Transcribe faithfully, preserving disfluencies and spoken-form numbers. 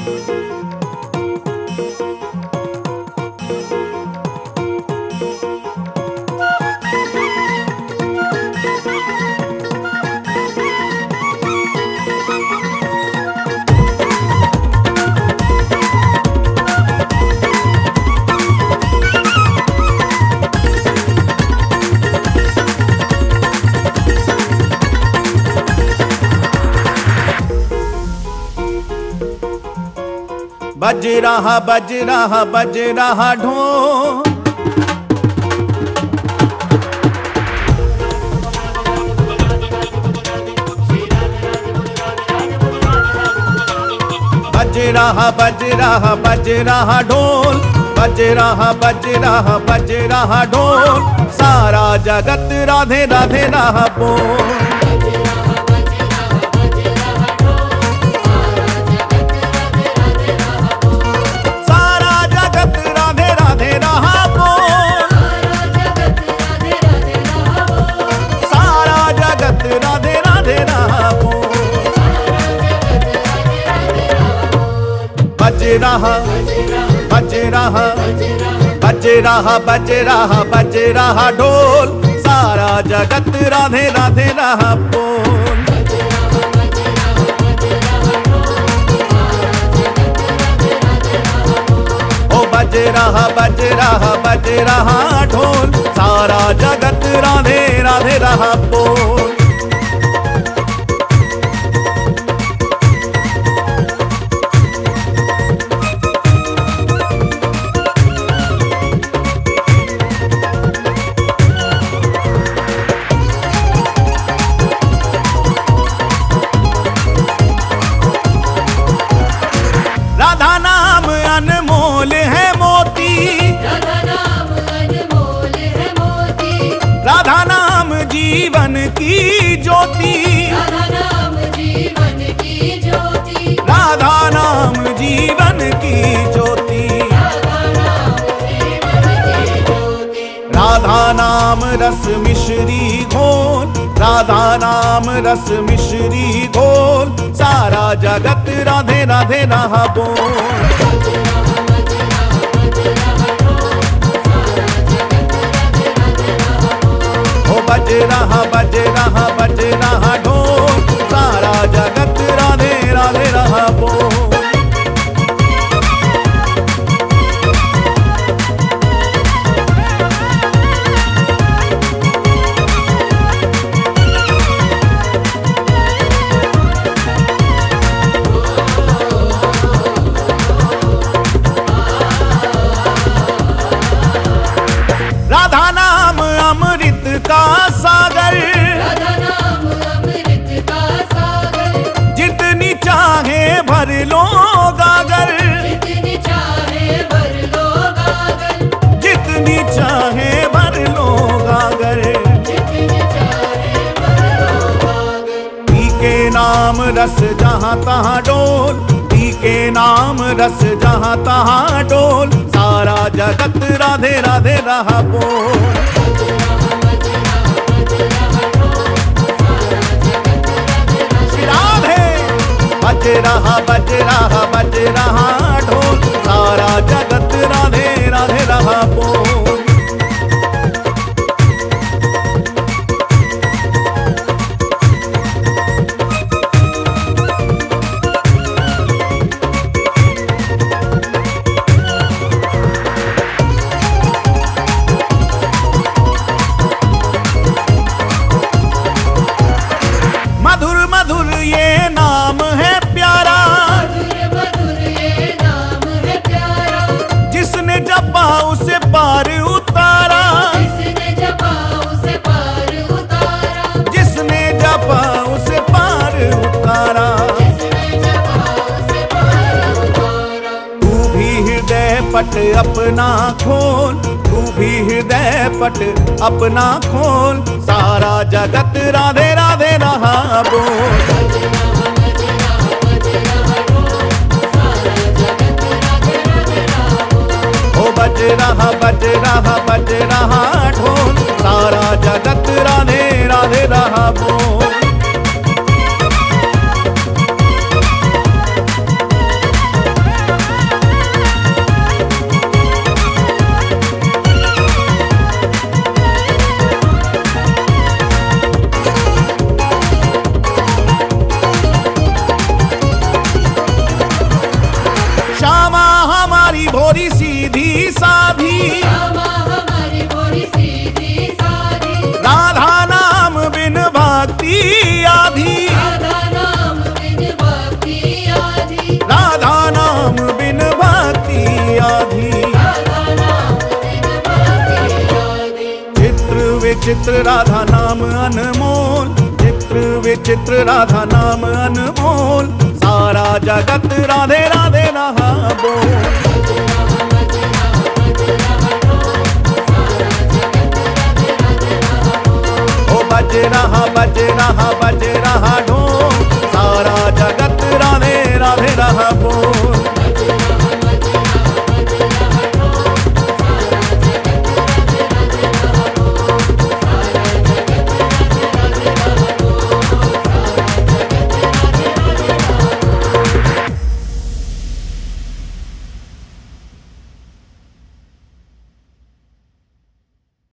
बज रहा बज रहा बज रहा ढोल, बज रहा बज रहा बज रहा ढोल, बज रहा बज रहा बज रहा ढोल, सारा जगत राधे राधे रहा बोल। बज रहा बज रहा बज रहा बज रहा बज रहा ढोल, सारा जगत राधे राधे रहा बोल। ओ बज रहा बज रहा बज रहा ढोल, सारा जगत राधे राधे रहा बोल। राधा नाम अनमोल है मोती, राधा नाम अनमोल है मोती, राधा नाम जीवन की ज्योति, राधा नाम जीवन की ज्योति, राधा नाम जीवन की ज्योति, राधा नाम जीवन की ज्योति। राधा नाम रस मिश्री घोल, राधा नाम रस मिश्री घोल, सारा जगत राधे राधे रहा बोल। ओ बज रहा बज रहा बज रहा ढोल, सारा जगत राधे राधे रहा बोल। राधा नाम अमृत का सागर, राधा नाम अमृत का सागर, जितनी चाहे भर लो गागर, जितनी चाहे भर लो गागर, जितनी चाहे भर लो गागर, जितनी चाहे भर लो गागर। पी के नाम रस जहाँ तहाँ डोल, पी के नाम रस जहाँ तहाँ डोल, सारा जगत राधे राधे रहा बोल। राधे बज रहा बज रहा बज रहा ढोल, सारा जगत राधे राधे रहा बोल। मधुर मधुर ये नाम है प्यारा, मधुर मधुर ये नाम है प्यारा, जिसने जपा उसे पार उतारा, जिसने जपा उसे पार उतारा, जिसने जपा उसे पार उतारा। जिसने जपा उसे पार उतारा। तू भी हृदय पट अपना खोल, तू भी हृदय पट अपना खोल, सारा जगत राधे राधे रहा बोल। ओ बज रहा बज रहा बज रहा ढोल, सारा जगत राधे राधे रहा बोल। विचित्र राधा नाम अनमोल, चित्र विचित्र राधा नाम अनमोल, सारा जगत राधे राधे